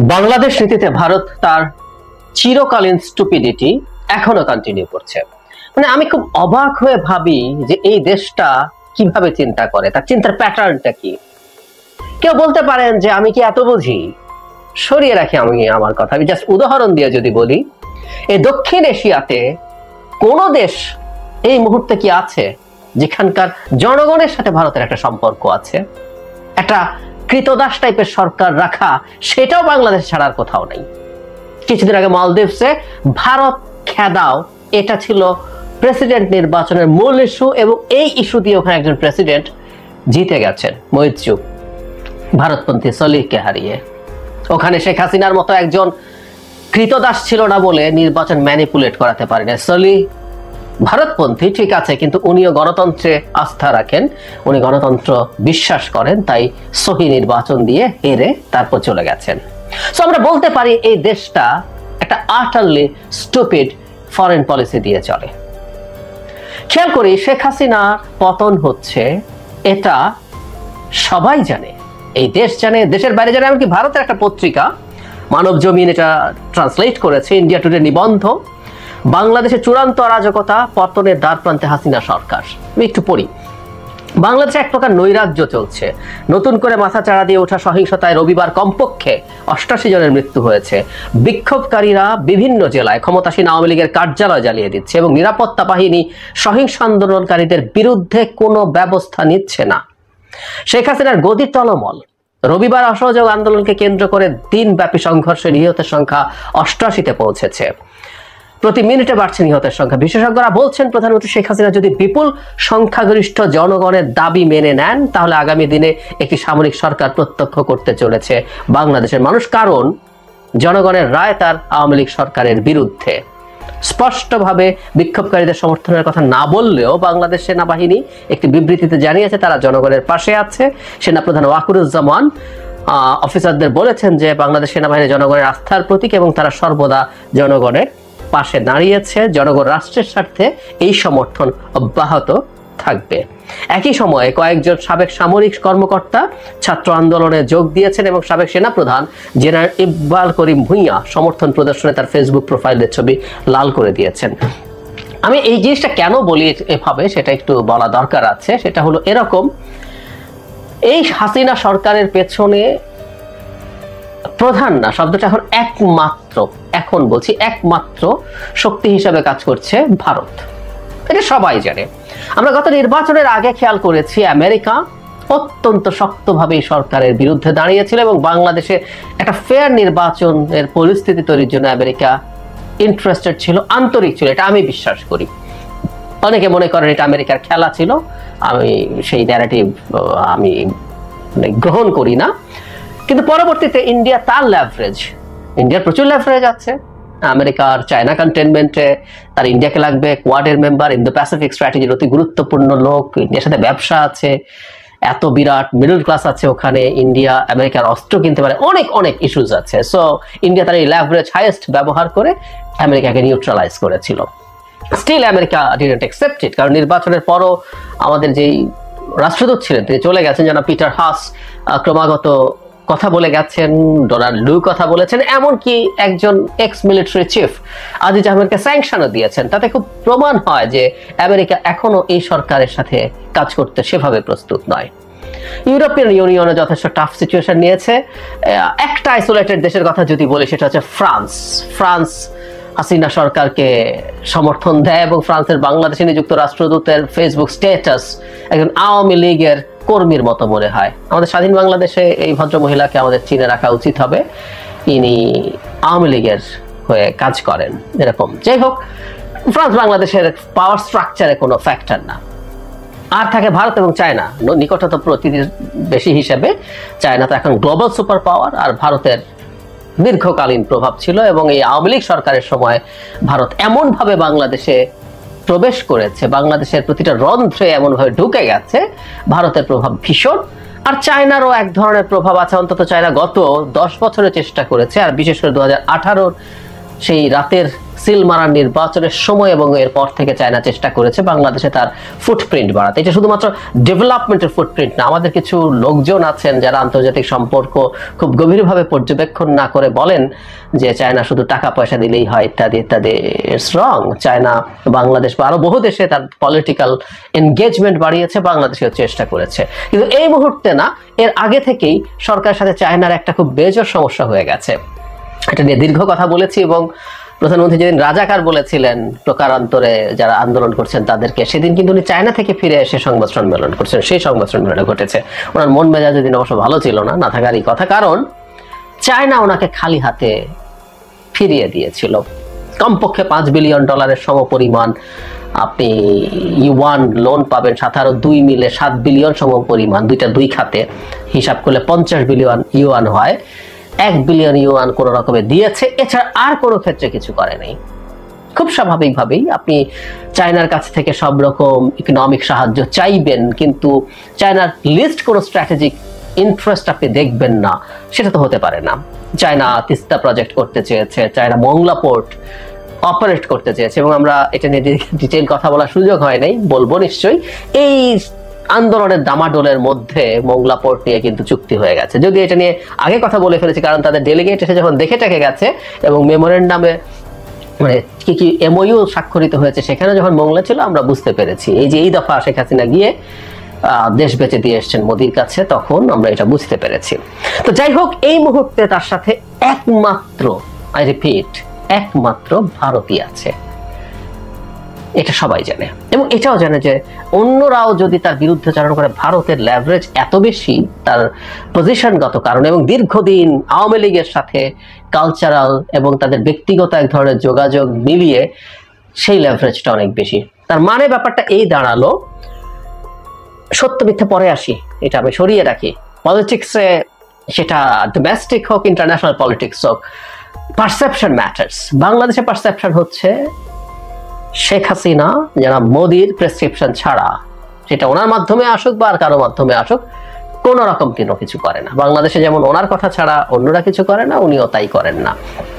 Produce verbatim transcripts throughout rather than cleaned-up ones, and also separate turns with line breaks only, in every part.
বাংলাদেশ নীতিতে ভারত তার চিরকালীন স্টুপিডিটি এখনো কন্টিনিউ করছে। মানে আমি খুব অবাক হয়ে ভাবি যে এই দেশটা কিভাবে চিন্তা করে, তার চিন্তার প্যাটার্নটা কি। কেউ বলতে পারেন যে আমি কি এত বুঝি, সরিয়ে রাখি আমি আমার কথা। আমি জাস্ট উদাহরণ দিয়ে যদি বলি, এই দক্ষিণ এশিয়াতে কোন দেশ এই মুহূর্তে কি আছে যেখানকার জনগণের সাথে ভারতের একটা সম্পর্ক আছে, একটা কৃতদাস টাইপের সরকার রাখা, সেটাও বাংলাদেশ ছাড়ার কোথাও নেই। কিছুদিন আগে মালদ্বীপসে ভারত খেদাও, এটা ছিল প্রেসিডেন্ট নির্বাচনের মূল ইস্যু, এবং এই ইস্যু দিয়ে ওখানে একজন প্রেসিডেন্ট জিতে গেছেন, মৈত্রী, ভারতপন্থী সলিহকে হারিয়ে। ওখানে শেখ হাসিনার মতো একজন কৃতদাস ছিল না বলে নির্বাচন ম্যানিপুলেট করাতে পারে না। সলিহ ভারতপন্থী ঠিক আছে, কিন্তু উনিও গণতন্ত্রে আস্থা রাখেন, উনি গণতন্ত্র বিশ্বাস করেন, তাই সহি নির্বাচন দিয়ে হেরে তারপর চলে গেছেন। সো আমরা বলতে পারি এই দেশটা একটা আটারলি স্টুপিড ফরেন পলিসি দিয়ে চলে। খেয়াল করি, শেখ হাসিনার পতন হচ্ছে, এটা সবাই জানে, এই দেশ জানে, দেশের বাইরে জানে, এমনকি ভারতের একটা পত্রিকা মানব জমিন এটা ট্রান্সলেট করেছে, ইন্ডিয়া টুডে নিবন্ধ, বাংলাদেশের চূড়ান্ত অরাজকতা, পতনের দ্বার প্রান্তে হাসিনা সরকার। আমি একটু পড়ি। বাংলাদেশে এক প্রকার নৈরাজ্য চলছে। নতুন করে মাথা চাড়া দিয়ে ওঠা সহিংসতায় রবিবার কমপক্ষে অষ্টাশি জনের মৃত্যু হয়েছে। বিক্ষোভকারীরা বিভিন্ন জেলায় ক্ষমতাসীন আওয়ামী লীগের কার্যালয় জ্বালিয়ে দিচ্ছে এবং নিরাপত্তা বাহিনী সহিংস আন্দোলনকারীদের বিরুদ্ধে কোনো ব্যবস্থা নিচ্ছে না। শেখ হাসিনার গদি টলমল। রবিবার অসহযোগ আন্দোলনকে কেন্দ্র করে দিনব্যাপী সংঘর্ষে নিহতের সংখ্যা অষ্টাশিতে পৌঁছেছে। প্রতি মিনিটে বাড়ছে নিহতের সংখ্যা। বিশেষজ্ঞরা বলছেন, প্রধানমন্ত্রী শেখ হাসিনা যদি বিপুল সংখ্যাগরিষ্ঠ জনগণের দাবি মেনে নেন, তাহলে আগামী দিনে একটি সামরিক সরকার প্রত্যক্ষ করতে চলেছে বাংলাদেশের মানুষ, কারণ জনগণের রায় তার আওয়ামী লীগ সরকারের বিরুদ্ধে। স্পষ্টভাবে বিক্ষোভকারীদের সমর্থনের কথা না বললেও বাংলাদেশ সেনাবাহিনী একটি বিবৃতিতে জানিয়েছে তারা জনগণের পাশে আছে। সেনাপ্রধান ওয়াকুরুজ্জামান অফিসারদের বলেছেন যে বাংলাদেশ সেনাবাহিনী জনগণের আস্থার প্রতীক এবং তারা সর্বদা জনগণের পাশে দাঁড়িয়েছে। জনগণ রাষ্ট্রের স্বার্থে এই সমর্থন অব্যাহত থাকবে। একই সময়ে কয়েকজন সাবেক সামরিক কর্মকর্তা ছাত্র আন্দোলনে যোগ দিয়েছেন এবং সাবেক সেনাপ্রধান জেনারেল ইকবাল করিম ভুঁইয়া সমর্থন প্রদর্শনে তার ফেসবুক প্রোফাইলের ছবি লাল করে দিয়েছেন। আমি এই জিনিসটা কেন বলি এভাবে, সেটা একটু বলা দরকার আছে। সেটা হলো এরকম, এই হাসিনা সরকারের পেছনে প্রধান না, শব্দটা এখন একমাত্র, এখন বলছি একমাত্র শক্তি হিসাবে কাজ করছে ভারত। এটা সবাই জানে। আমরা গত নির্বাচনের আগে খেয়াল করেছি, আমেরিকা অত্যন্ত শক্তভাবে সরকারের বিরুদ্ধে দাঁড়িয়েছিল এবং বাংলাদেশে একটা ফেয়ার নির্বাচনের পরিস্থিতি তৈরির জন্য আমেরিকা ইন্টারেস্টেড ছিল, আন্তরিক ছিল, এটা আমি বিশ্বাস করি। অনেকে মনে করেন এটা আমেরিকার খেলা ছিল, আমি সেই ন্যারেটিভ আমি গ্রহণ করি না। কিন্তু পরবর্তীতে ইন্ডিয়া তার ল্যাভারেজ, ইন্ডিয়ার প্রচুর ল্যাভারেজ আছে আমেরিকার চায়না কন্টেনমেন্টে, তার ইন্ডিয়াকে লাগবে, কোয়াডের মেম্বার, ইন্দো প্যাসিফিক স্ট্র্যাটেজির অতি গুরুত্বপূর্ণ লোক, ইন্ডিয়ার সাথে ব্যবসা আছে, এত বিরাট মিডল ক্লাস আছে ওখানে, ইন্ডিয়া আমেরিকার অস্ত্র কিনতে পারে, অনেক অনেক ইস্যুজ আছে। সো ইন্ডিয়া তার এই ল্যাভারেজ হাইয়েস্ট ব্যবহার করে আমেরিকাকে নিউট্রালাইজ করেছিল। Still America didn't accept it, কারণ নির্বাচনের পরও আমাদের যেই রাষ্ট্রদূত ছিলেন তিনি চলে গেছেন, যেন পিটার হাস ক্রমাগত কথা বলে গেছেন, ডোনাল্ড লু কথা বলেছেন, এমনকি একজন এক্স মিলিটারি চিফ আজিজ আহমেদকে স্যাংশনও দিয়েছেন। তাতে খুব প্রমাণ হয় যে আমেরিকা এখনো এই সরকারের সাথে কাজ করতে সেভাবে প্রস্তুত নয়। ইউরোপিয়ান ইউনিয়নে যথেষ্ট টাফ সিচুয়েশন নিয়েছে। একটা আইসোলেটেড দেশের কথা যদি বলি, সেটা হচ্ছে ফ্রান্স। ফ্রান্স হাসিনা সরকারকে সমর্থন দেয় এবং ফ্রান্সের বাংলাদেশে নিযুক্ত রাষ্ট্রদূতের ফেসবুক স্ট্যাটাস একজন আওয়ামী লীগের কর্মীর মতো মনে হয়। আমাদের স্বাধীন বাংলাদেশে এই ভদ্র মহিলাকে আমাদের চিনে রাখা উচিত হবে, ইনি আওয়ামী লীগের হয়ে কাজ করেন এরকম। যাই হোক, ফ্রান্স বাংলাদেশের পাওয়ার স্ট্রাকচারে কোনো ফ্যাক্টর না। আর থাকে ভারত এবং চায়না, নিকটতম প্রতিবেশী হিসেবে। চায়না তো এখন গ্লোবাল সুপার পাওয়ার, আর ভারতের দীর্ঘকালীন প্রভাব ছিল এবং এই আওয়ামী লীগ সরকারের সময় ভারত এমনভাবে বাংলাদেশে প্রবেশ করেছে, বাংলাদেশের প্রতিটা রন্ধ্রে এমনভাবে ঢুকে গেছে, ভারতের প্রভাব ভীষণ। আর চায়নারও এক ধরনের প্রভাব আছে, অন্তত চায়না গত দশ বছরের চেষ্টা করেছে, আর বিশেষ করে দু হাজার আঠারোর সেই রাতের সিল মারার নির্বাচনের সময় এবং এরপর থেকে চায়না চেষ্টা করেছে বাংলাদেশে তার ফুটপ্রিন্ট বাড়াতে। এটা শুধুমাত্র ডেভেলপমেন্টের ফুটপ্রিন্ট না, আমাদের কিছু লোকজন আছেন যারা আন্তর্জাতিক সম্পর্ক খুব গভীরভাবে পর্যবেক্ষণ না করে বলেন যে চায়না শুধু টাকা পয়সা দিলেই হয় ইত্যাদি ইত্যাদি। It's wrong. চায়না বাংলাদেশ বা আরো বহু দেশে তার পলিটিক্যাল এনগেজমেন্ট বাড়িয়েছে, বাংলাদেশেও চেষ্টা করেছে, কিন্তু এই মুহূর্তে না, এর আগে থেকেই সরকারের সাথে চায়নার একটা খুব বেজোর সমস্যা হয়ে গেছে। এটা নিয়ে দীর্ঘ কথা বলেছি এবং প্রধানমন্ত্রী যেদিন রাজাকার বলেছিলেন প্রকারান্তরে যারা আন্দোলন করছেন তাদেরকে, সেদিন কিন্তু উনি চায়না থেকে ফিরে এসে সংবাদ সম্মেলন করছেন, সেই সংবাদ সম্মেলনে ঘটেছে। ওনার মন মেজাজ যেদিন অবশ্য ভালো ছিল না, না থাকারই কথা, কারণ চায়না ওনাকে খালি হাতে ফিরিয়ে দিয়েছিল। কমপক্ষে পাঁচ বিলিয়ন ডলারের সমপরিমাণ আপনি ইউয়ান লোন পাবেন, সাথে আরো দুই মিলে সাত বিলিয়ন সমপরিমাণ, দুইটা দুই খাতে হিসাব করলে পঞ্চাশ বিলিয়ন ইউয়ান হয়। এক বিলিয়ন ইউয়ান কোন রকমে দিয়েছে, এছাড়া আর কোনো ক্ষেত্রে কিছু করে নাই। খুব স্বাভাবিকভাবেই আপনি চায়নার কাছ থেকে সব রকম ইকোনমিক সাহায্য চাইবেন, কিন্তু চায়নার লিস্ট কোনো স্ট্র্যাটেজিক ইন্টারেস্ট আপনি দেখবেন না, সেটা তো হতে পারে না। চায়না তিস্তা প্রজেক্ট করতে চেয়েছে, চায়না মংলা পোর্ট অপারেট করতে চেয়েছে, এবং আমরা এটা নিয়ে ডিটেইল কথা বলার সুযোগ হয় নাই, বলবো নিশ্চয়ই। এই আন্দোলনের দামাডোলের মধ্যে মংলা পোর্ট নিয়ে কিন্তু চুক্তি হয়ে গেছে, যদি এটা নিয়ে আগে কথা বলে ফেলেছি, কারণ তাদের ডেলিগেট এসে যখন দেখে টেকে গেছে এবং মেমোরেন্ডামে মানে কি কি এমওইউ স্বাক্ষরিত হয়েছে সেখানে যখন মংলা ছিল, আমরা বুঝতে পেরেছি এই যে এই দফা শেখ হাসিনা গিয়ে দেশ বেঁচে দিয়ে এসছেন মোদির কাছে, তখন আমরা এটা বুঝতে পেরেছি। তো যাই হোক, এই মুহূর্তে তার সাথে একমাত্র, আই রিপিট, একমাত্র ভারতই আছে, এটা সবাই জানে, এবং এটাও জানে যে অন্যরাও যদি তার বিরুদ্ধে চালনা করে, ভারতের লেভারেজ এত বেশি তার পজিশনগত কারণে, এবং দীর্ঘদিন আওয়ামী লীগের সাথে কালচারাল এবং তাদের ব্যক্তিগত এক ধরনের যোগাযোগ মিলিয়ে সেই লেভারেজটা অনেক বেশি। তার মানে ব্যাপারটা এই দাঁড়ালো, সত্য মিথ্যে পরে আসি, এটা আমি সরিয়ে রাখি। পলিটিক্সে সেটা ডোমেস্টিক হোক, ইন্টারন্যাশনাল পলিটিক্স হোক, পারসেপশন ম্যাটার্স। বাংলাদেশে পারসেপশন হচ্ছে শেখ হাসিনা যারা মোদির প্রেসক্রিপশন ছাড়া, সেটা ওনার মাধ্যমে আসুক বা আর কারো মাধ্যমে আসুক, কোন রকম কোনো কিছু করে না। বাংলাদেশে যেমন ওনার কথা ছাড়া অন্যরা কিছু করে না, উনিও তাই করেন না।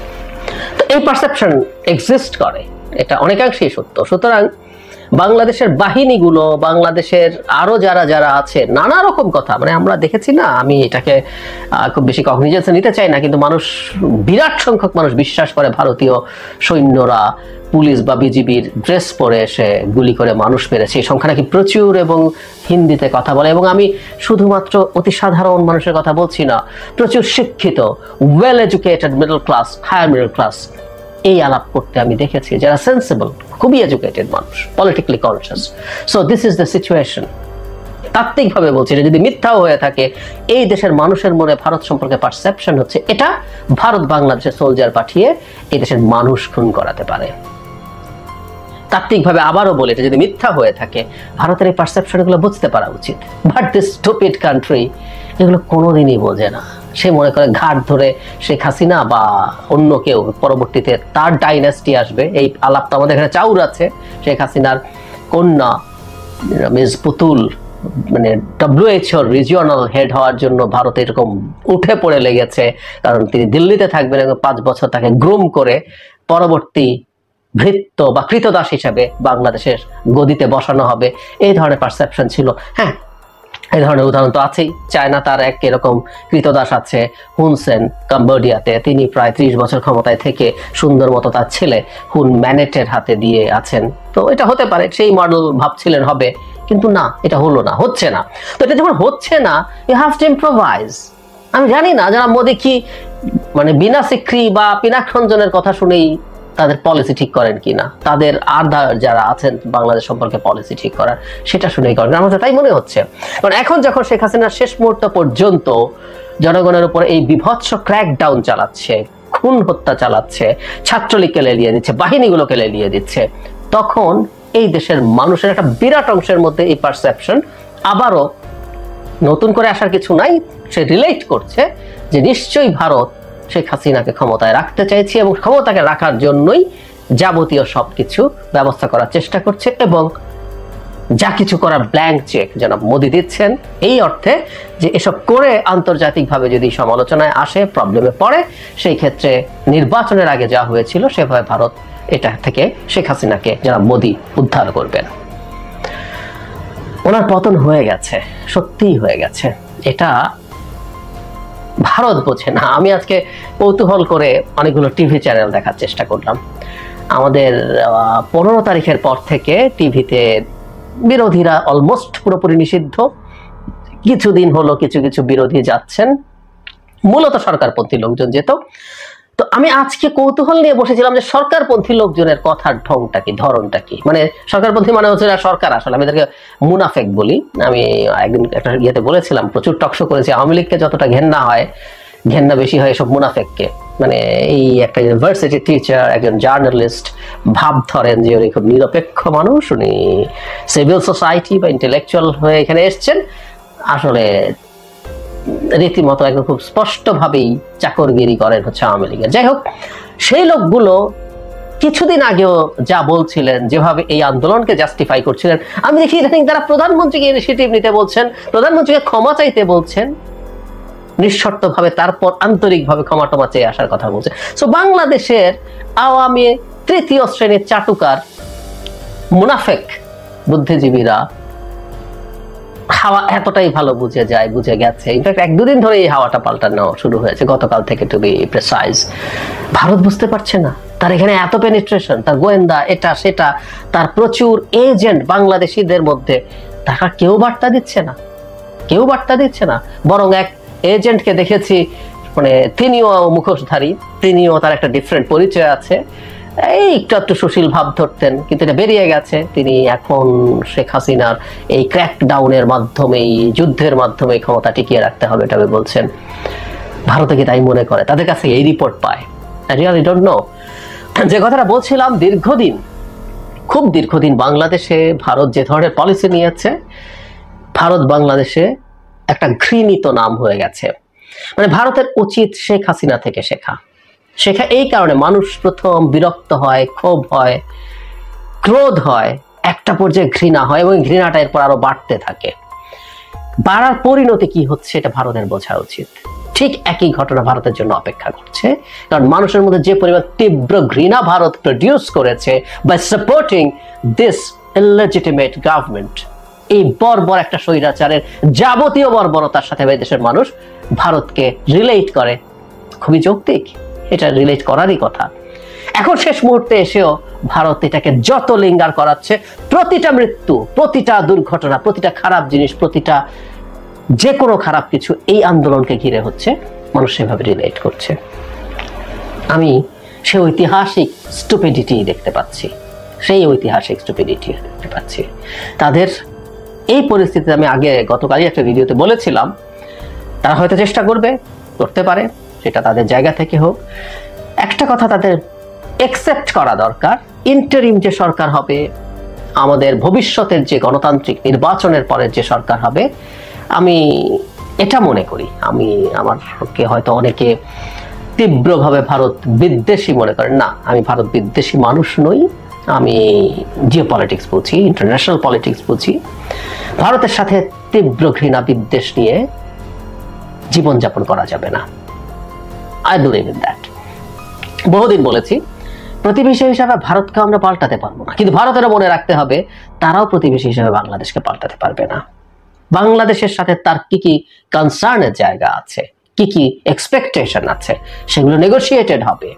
তো এই পারসেপশন এক্সিস্ট করে, এটা অনেকাংশেই সত্য। সুতরাং বাংলাদেশের বাহিনীগুলো, বাংলাদেশের আরো যারা যারা আছে, নানা রকম কথা, মানে আমরা দেখেছি না, আমি এটাকে খুব বেশি কগনিজেন্সে নিতে চাই না, কিন্তু মানুষ, বিরাট সংখ্যক মানুষ বিশ্বাস করে ভারতীয় সৈন্যরা পুলিশ বা বিজিবির ড্রেস পরে এসে গুলি করে মানুষ মেরেছে। এই সংখ্যা নাকি প্রচুর, এবং হিন্দিতে কথা বলে। এবং আমি শুধুমাত্র অতি সাধারণ মানুষের কথা বলছি না, প্রচুর শিক্ষিত, well educated middle class, higher middle class এই আলাপ করতে আমি দেখেছি, যারা সেন্সিবল, খুবই এডুকেটেড মানুষ, politically conscious. So this is the situation. তাত্ত্বিকভাবে বলছি, যদি মিথ্যাও হয়ে থাকে, এই দেশের মানুষের মনে ভারত সম্পর্কে পারসেপশন হচ্ছে এটা ভারত বাংলাদেশের সোলজার পাঠিয়ে এই দেশের মানুষ খুন করাতে পারে। তাত্ত্বিকভাবে আবারও বলে, এটা যদি মিথ্যা হয়ে থাকে, ভারতের এই পারসেপশনগুলো বুঝতে পারা উচিত। বাট দিস স্টুপিড কান্ট্রি এগুলো কোনোদিনই বোঝে না। সে মনে করে ঘাট ধরে শেখ হাসিনা বা অন্য কেউ পরবর্তীতে তার ডাইনাস্টি আসবে। এই আলাপ তো আমাদের এখানে চাউর আছে, শেখ হাসিনার কন্যা মিস পুতুল মানে ডব্লিউএইচওর রিজিওনাল হেড হওয়ার জন্য ভারত এরকম উঠে পড়ে লেগেছে, কারণ তিনি দিল্লিতে থাকবেন এবং পাঁচ বছর তাকে গ্রুম করে পরবর্তী ভৃত্য বা কৃতদাস হিসাবে বাংলাদেশের গদিতে বসানো হবে, এই ধরনের পারসেপশন ছিল। হ্যাঁ, এই ধরনের উদাহরণ তো আছেই। চায়না তার এক এরকম কৃতদাস আছে, হুন সেন, কম্বোডিয়াতে। তিনি প্রায় ত্রিশ বছর ক্ষমতায় থেকে সুন্দর মতো তার ছেলে হুন ম্যানেটের হাতে দিয়ে আছেন। তো এটা হতে পারে, সেই মডেল ভাবছিলেন হবে, কিন্তু না, এটা হলো না, হচ্ছে না। তো এটা যখন হচ্ছে না, ইউ হ্যাভ টু ইম্প্রোভাইজ। আমি জানি না যারা মোদি কি মানে বিনা সিক্রি বা পিনাক রঞ্জনের কথা শুনেই তাদের পলিসি ঠিক করেন কিনা, তাদের আর যারা আছেন বাংলাদেশ সম্পর্কে পলিসি ঠিক করার, সেটা শুনেই করেন। আমার তাই মনে হচ্ছে, কারণ এখন যখন শেখ হাসিনার শেষ মুহূর্ত পর্যন্ত জনগণের উপর এই বিভৎস ক্র্যাকডাউন চালাচ্ছে, খুন হত্যা চালাচ্ছে, ছাত্রলীগকে লেলিয়ে দিচ্ছে, বাহিনীগুলোকে লেলিয়ে দিচ্ছে, তখন এই দেশের মানুষের একটা বিরাট অংশের মধ্যে এই পারসেপশন আবারও নতুন করে আসার কিছু নাই। সে রিলেট করছে যে নিশ্চয়ই ভারত শেখ হাসিনাকে ক্ষমতায় রাখতে চাইছে এবং ক্ষমতাকে রাখার জন্যই যাবতীয় সবকিছু ব্যবস্থা করার চেষ্টা করছে, এবং যা কিছু করার ব্ল্যাঙ্ক চেক জনাব মোদি দিচ্ছেন, এই অর্থে যে এসব করে আন্তর্জাতিকভাবে যদি সমালোচনায় আসে, প্রবলেমে পড়ে, সেই ক্ষেত্রে নির্বাচনের আগে যা হয়েছিল সেভাবে ভারত এটা থেকে শেখ হাসিনাকে জনাব মোদি উদ্ধার করবেন। ওনার পতন হয়ে গেছে, সত্যিই হয়ে গেছে, এটা ভারত বোঝে না। আমি আজকে কৌতূহল করে অনেকগুলো টিভি চ্যানেল দেখার চেষ্টা করলাম। আমাদের পনেরো তারিখের পর থেকে টিভিতে বিরোধীরা অলমোস্ট পুরোপুরি নিষিদ্ধ, কিছুদিন হলো কিছু কিছু বিরোধী যাচ্ছেন, মূলত সরকারপন্থী লোকজন যেত। তো আমি আজকে কৌতূহল নিয়ে বসেছিলাম যে সরকারপন্থী লোকজনের কথার ঢংটা কি, ধরনটা কি। মানে সরকারপন্থী মানে হচ্ছে সরকার, আসলে আমি এদেরকে মুনাফেক বলি। আমি একদিন একটা ইয়েতে বলেছিলাম, প্রচুর টকশো করেছি, আওয়ামী লীগকে যতটা ঘেন্না হয়, ঘেন্না বেশি হয় এসব মুনাফেককে। মানে এই একটা ইউনিভার্সিটি টিচার, একজন জার্নালিস্ট, ভাব ধরেন যে উনি খুব নিরপেক্ষ মানুষ, উনি সিভিল সোসাইটি বা ইন্টেলেকচুয়াল হয়ে এখানে এসছেন, আসলে রীতিমতো একদম খুব স্পষ্টভাবেই চাকরগিরি করেন হচ্ছে আওয়ামী লীগের। যাই হোক, সেই লোকগুলো কিছুদিন আগেও যা বলছিলেন, যেভাবে এই আন্দোলনকে জাস্টিফাই করছিলেন, আমি দেখি ইদানিং তারা প্রধানমন্ত্রীকে ইনিশিয়েটিভ নিতে বলছেন, প্রধানমন্ত্রীকে ক্ষমা চাইতে বলছেন নিঃশর্তভাবে, তারপর আন্তরিকভাবে ক্ষমা টমা চেয়ে আসার কথা বলছে। সো বাংলাদেশের আওয়ামী তৃতীয় শ্রেণীর চাটুকার মুনাফেক বুদ্ধিজীবীরা হাওয়া এতটাই ভালো বুঝে যায়, বুঝে গেছে। ইনফ্যাক্ট এক দুদিন ধরে এই হাওয়াটা পাল্টানো শুরু হয়েছে, গতকাল থেকে টু বি প্রেসাইজ। ভারত বুঝতে পারছে না তার এখানে এত পেনিট্রেশন, তার গোয়েন্দা, এটা সেটা, তার প্রচুর এজেন্ট বাংলাদেশিদের মধ্যে, তারা কেউ বার্তা দিচ্ছে না, কেউ বার্তা দিচ্ছে না। বরং এক এজেন্টকে দেখেছি, মানে তিনিও মুখোশধারী, তিনিও তার একটা ডিফারেন্ট পরিচয় আছে, এই একটু একটু সুশীল ভাব ধরতেন, কিন্তু এটা বেরিয়ে গেছে। তিনি এখন শেখ হাসিনার এই ক্র্যাকডাউনের মাধ্যমে, এই যুদ্ধের মাধ্যমে ক্ষমতা টিকিয়ে রাখতে হবে, এটা বলছেন। ভারতে কি তাই মনে করে? তাদের কাছে এই রিপোর্ট পায়? I really don't know. যে কথাটা বলছিলাম, দীর্ঘদিন, খুব দীর্ঘদিন বাংলাদেশে ভারত যে ধরনের পলিসি নিয়েছে, ভারত বাংলাদেশে একটা ঘৃণিত নাম হয়ে গেছে। মানে ভারতের উচিত শেখ হাসিনা থেকে শেখা। শেখা এই কারণে, মানুষ প্রথম বিরক্ত হয়, ক্ষোভ হয়, ক্রোধ হয়, একটা পর্যায়ে ঘৃণা হয়, এবং ঘৃণাটা এরপর আরো বাড়তে থাকে। বাড়ার পরিণতি কি হচ্ছে এটা ভারতের বোঝা উচিত। ঠিক একই ঘটনা ভারতের জন্য অপেক্ষা করছে, কারণ মানুষের মধ্যে যে পরিমাণ তীব্র ঘৃণা ভারত প্রডিউস করেছে by supporting this illegitimate government, এই বর্বর একটা স্বৈরাচারের যাবতীয় বর্বরতার সাথে দেশের মানুষ ভারতকে রিলেট করে। খুবই যৌক্তিক, এটা রিলেট করারই কথা। এখন শেষ মুহূর্তে এসেও ভারত এটাকে যত লিঙ্গার করাচ্ছে, প্রতিটা মৃত্যু, প্রতিটা দুর্ঘটনা, প্রতিটা খারাপ জিনিস, প্রতিটা যে কোনো খারাপ কিছু এই আন্দোলনকে ঘিরে হচ্ছে, মানুষ সেভাবে রিলেট করছে। আমি সে ঐতিহাসিক স্টুপিডিটি দেখতে পাচ্ছি, সেই ঐতিহাসিক স্টুপিডিটি দেখতে পাচ্ছি তাদের এই পরিস্থিতিতে। আমি আগে গতকালই একটা ভিডিওতে বলেছিলাম, তারা হয়তো চেষ্টা করবে, করতে পারে, সেটা তাদের জায়গা থেকে হোক। একটা কথা তাদের একসেপ্ট করা দরকার, ইন্টারিম যে সরকার হবে, আমাদের ভবিষ্যতের যে গণতান্ত্রিক নির্বাচনের পরের যে সরকার হবে, আমি এটা মনে করি, আমি আমারকে হয়তো অনেকে তীব্রভাবে ভারত বিদ্বেষী মনে করেন, না, আমি ভারত বিদ্বেষী মানুষ নই। আমি জিও পলিটিক্স বুঝি, ইন্টারন্যাশনাল পলিটিক্স বুঝি। ভারতের সাথে তীব্র ঘৃণা বিদ্বেষ নিয়ে জীবনযাপন করা যাবে না। I believe in that. বহুদিন বলেছি, প্রতিবেশী হিসাবে ভারতকে আমরা পাল্টাতে পারবো না, কিন্তু ভারতেরও মনে রাখতে হবে তারাও প্রতিবেশী হিসাবে বাংলাদেশকে পাল্টাতে পারবে না। বাংলাদেশের সাথে তার কি কি কনসার্নের জায়গা আছে, কি কি এক্সপেকটেশন আছে, সেগুলো নেগোশিয়েটেড হবে।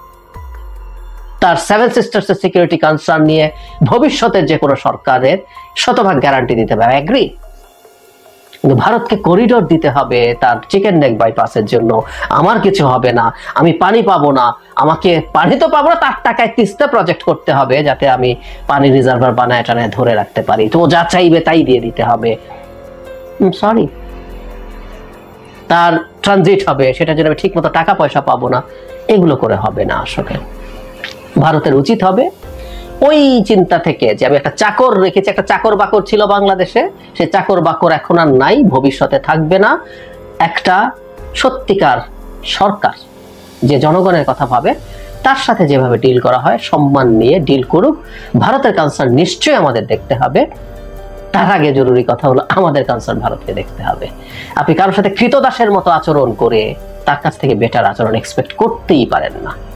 তার সেভেন সিস্টার্স এর সিকিউরিটি কনসার্ন নিয়ে ভবিষ্যতের যে কোনো সরকারের শতভাগ গ্যারান্টি দিতে হবে, এগ্রি। কিন্তু ভারতকে করিডোর দিতে হবে তার চিকেন নেক বাইপাসের জন্য, আমার কিছু হবে না, আমি পানি পাবো না, আমাকে পানি তো পাবো না, তার টাকায় তিস্তা প্রজেক্ট করতে হবে যাতে আমি পানি রিজার্ভার বানায় টানায় ধরে রাখতে পারি, তো যা চাইবে তাই দিয়ে দিতে হবে। সরি, তার ট্রানজিট হবে, সেটার জন্য আমি ঠিক মতো টাকা পয়সা পাবো না, এগুলো করে হবে না। আসলে ভারতের উচিত হবে ওই চিন্তা থেকে যে আমি একটা চাকর রেখেছি, একটা চাকর বাকর ছিল বাংলাদেশে, সে চাকর বাকর এখন আর নাই, ভবিষ্যতে থাকবে না। একটা সত্যিকার সরকার যে জনগণের কথা ভাবে, তার সাথে যেভাবে ডিল করা হয় সম্মান নিয়ে ডিল করুক। ভারতের কনসার্ন নিশ্চয়ই আমাদের দেখতে হবে, তার আগে জরুরি কথা হলো আমাদের কনসার্ন ভারতকে দেখতে হবে। আপনি কারোর সাথে কৃতদাসের মতো আচরণ করে তার কাছ থেকে বেটার আচরণ এক্সপেক্ট করতেই পারেন না।